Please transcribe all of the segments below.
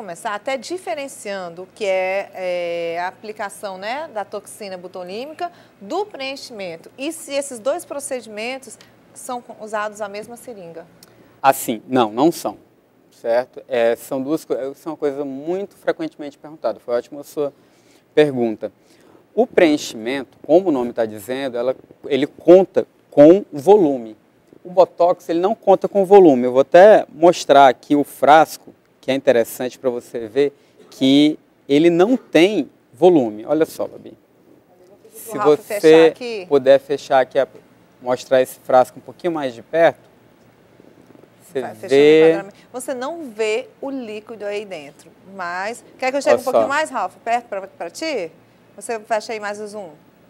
começar até diferenciando o que é a aplicação, né, da toxina botulínica do preenchimento. E se esses dois procedimentos são usados a mesma seringa? Assim, não são, certo? São uma coisa muito frequentemente perguntada. Foi ótima a sua pergunta. O preenchimento, como o nome está dizendo, ele conta com volume. O Botox ele não conta com volume. Eu vou até mostrar aqui o frasco, que é interessante para você ver que ele não tem volume. Olha só, Babi. Se você puder fechar aqui, mostrar esse frasco um pouquinho mais de perto, você vê... Você não vê o líquido aí dentro, mas... Quer que eu chegue um pouquinho mais, Ralf, perto para ti? Você fecha aí mais o zoom.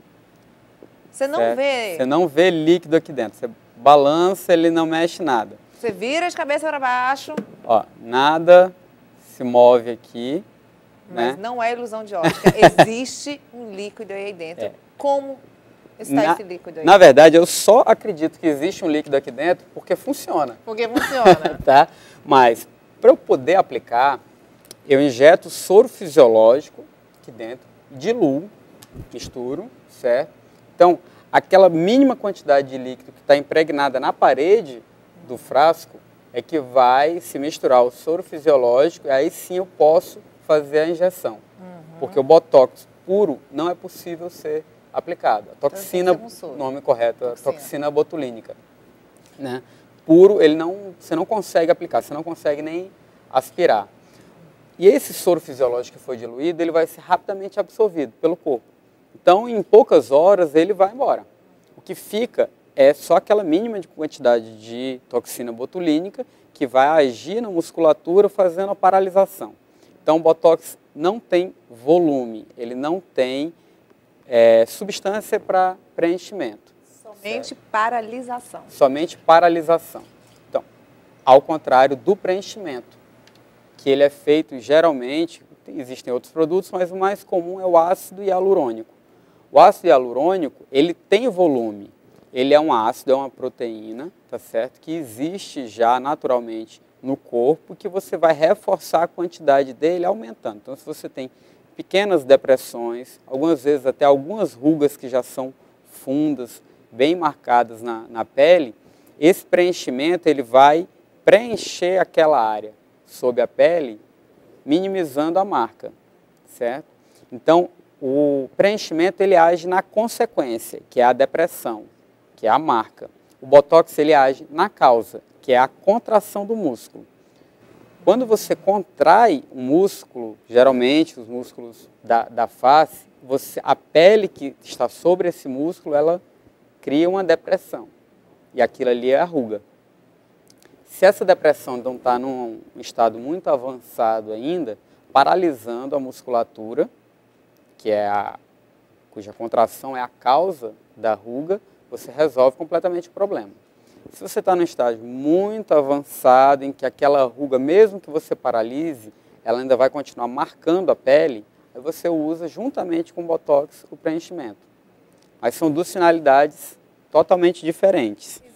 Você não vê... Você não vê líquido aqui dentro. Você balança, ele não mexe nada. Você vira de cabeça para baixo. Ó, nada se move aqui. Mas né? não é ilusão de ótica. Existe um líquido aí dentro. Como está esse líquido aí? Na verdade, eu só acredito que existe um líquido aqui dentro porque funciona. Porque funciona. Tá? Mas, para eu poder aplicar, eu injeto soro fisiológico aqui dentro, diluo, misturo, certo? Então, aquela mínima quantidade de líquido que está impregnada na parede do frasco é que vai se misturar o soro fisiológico e aí sim eu posso fazer a injeção. Porque o Botox puro não é possível ser aplicado. A toxina, o nome correto, a toxina botulínica. Né? Puro, você não consegue aplicar, você não consegue nem aspirar. E esse soro fisiológico que foi diluído, ele vai ser rapidamente absorvido pelo corpo. Então, em poucas horas, ele vai embora. O que fica é só aquela mínima quantidade de toxina botulínica que vai agir na musculatura fazendo a paralisação. Então, o Botox não tem volume, ele não tem substância para preenchimento. Somente paralisação. Somente paralisação. Então, ao contrário do preenchimento, que ele é feito geralmente, existem outros produtos, mas o mais comum é o ácido hialurônico. O ácido hialurônico, ele tem volume. Ele é um ácido, é uma proteína, tá certo? Que existe já naturalmente no corpo, que você vai reforçar a quantidade dele aumentando. Então, se você tem pequenas depressões, algumas vezes até algumas rugas que já são fundas, bem marcadas na pele, esse preenchimento ele vai preencher aquela área sob a pele, minimizando a marca, certo? Então, o preenchimento ele age na consequência, que é a depressão, que é a marca. O Botox ele age na causa, que é a contração do músculo. Quando você contrai o músculo, geralmente os músculos da face, a pele que está sobre esse músculo, ela cria uma depressão. E aquilo ali é a ruga. Se essa depressão não está num estado muito avançado ainda, paralisando a musculatura, cuja contração é a causa da ruga, você resolve completamente o problema. Se você está num estágio muito avançado, em que aquela ruga, mesmo que você paralise, ela ainda vai continuar marcando a pele, aí você usa juntamente com o Botox o preenchimento. Mas são duas finalidades totalmente diferentes.